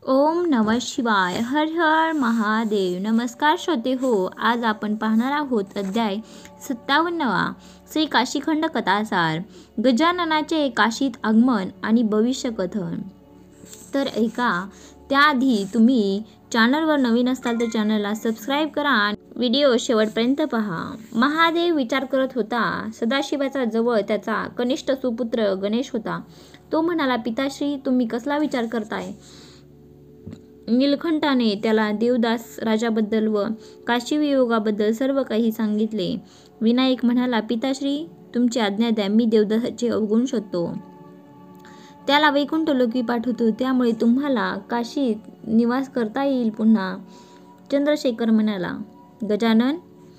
ओम नमः शिवाय. हर हर महादेव. नमस्कार श्रोते हो, आज आपण पाहणार आहोत अध्याय 57वा श्री काशीखंड कथासार, गजाननाचे काशीत आगमन आणि भविष्य कथन. तर ऐका त्याआधी तुम्ही चॅनलवर नवीन असाल तर चॅनलला सबस्क्राईब करा आणि व्हिडिओ शेवटपर्यंत पहा. महादेव विचार करत होता. सदाशिवाचा जवळ त्याचा कनिष्ठ सुपुत्र गणेश होता. तो म्हणाला, पिताश्री, तुम्ही कसला विचार करताय? नीलकंठाने त्याला देवदास राजाबद्दल व काशीवियोगाबद्दल सर्व काही सांगितले. विनायक म्हणाला, पिताश्री, तुमची आज्ञा द्या, मी देवदासाचे अवगुण शोधतो. त्याला वैकुंठ लोकी पाठवतो, त्यामुळे तुम्हाला काशीत निवास करता येईल. पुन्हा चंद्रशेखर म्हणाला, गजानन,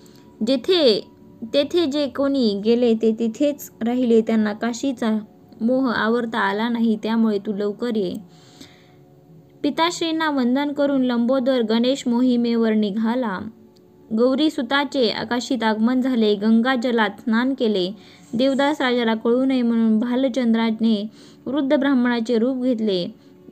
तेथे जे कोणी गेले ते तिथेच राहिले. त्यांना काशीचा मोह आवरता आला नाही, त्यामुळे तू लवकर ये. पिताश्रींना वंदन करून लंबोदर गणेश मोहिमेवर निघाला. गौरीसुताचे आकाशीत आगमन झाले. गंगाजलात स्नान केले. देवदास राजाला कळू नये म्हणून भालचंद्राने वृद्ध ब्राह्मणाचे रूप घेतले.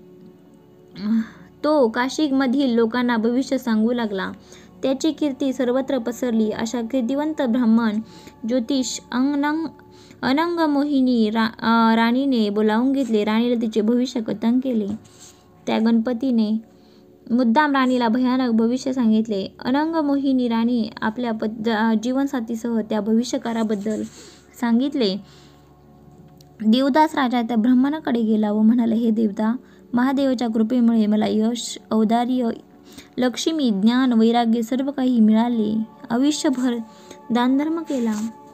तो काशीमधील लोकांना भविष्य सांगू लागला. त्याची कीर्ती सर्वत्र पसरली. अशा कीर्तिवंत ब्राह्मण ज्योतिष अनंग मोहिनी राणीने बोलावून घेतले. राणीला तिचे भविष्य कथन केले. त्या गणपतीने मुद्दाम राणीला भयानक भविष्य सांगितले. अनंग मोहिनी राणी आपल्या जीवनसाथीसह त्या भविष्यकाराबद्दल सांगितले. देवदास राजा त्या ब्राह्मणाकडे गेला व म्हणाला, हे देवता, महादेवाच्या कृपेमुळे मला यश, औदार्य, लक्ष्मी, ज्ञान, वैराग्य सर्व काही मिळाले. आयुष्यभर दानधर्म केला.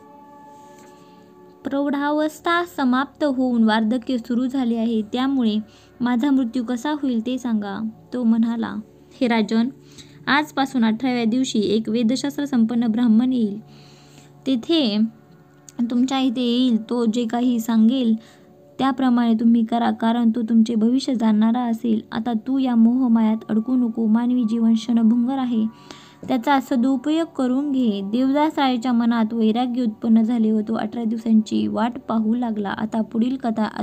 प्रौढावस्था समाप्त होऊन वार्धक्य सुरू झाले आहे, त्यामुळे माझा मृत्यू कसा होईल ते सांगा. तो म्हणाला, हे राजन, आजपासून 18व्या दिवशी एक वेदशास्त्र संपन्न ब्राह्मण येईल. तेथे तुमच्या इथे येईल. तो जे काही सांगेल त्याप्रमाणे तुम्ही करा, कारण तो तुमचे भविष्य जाणणारा असेल. आता तू या मोहमायात अडकू नको. मानवी जीवन क्षणभंगुर आहे, त्याचा सदुपयोग करून घे. देवदास राजाच्या मनात वैराग्य उत्पन्न झाले व तो 18 दिवसांची वाट पाहू लागला. आता पुढील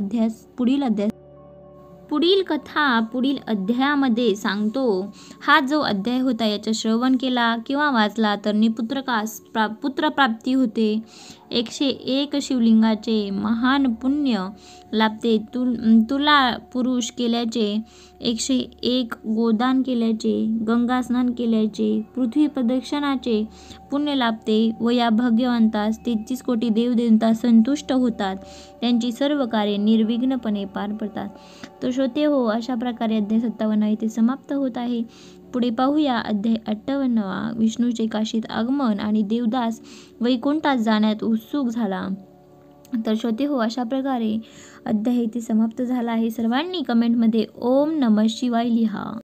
कथा पुढील अध्यायामध्ये सांगतो. हा जो अध्याय होता याचे श्रवण केला किंवा वाचला तर पुत्रप्राप्ती होते. 101 शिवलिंगाचे महान पुण्य लाभते. तुला पुरुष केल्याचे, 101 गोदान केल्याचे, गंगा स्नान केल्याचे, पृथ्वी प्रदक्षिणाचे पुण्य लाभते व या भाग्यवंतास 33 कोटी देवदेवता संतुष्ट होतात. त्यांची सर्व कार्ये निर्विघ्नपणे पार पडतात. तर श्रोते हो, अशा प्रकारे अध्याय 57 इथे समाप्त होत आहे. पुढे पाहूया अध्याय 58. विष्णूचे काशीत आगमन आणि देवदास वैकुंठात जाण्यात उत्सुक झाला. तर श्रोते हो, अशा प्रकारे अध्याय इथे समाप्त झाला आहे. सर्वांनी कमेंटमध्ये ओम नमः शिवाय लिहा.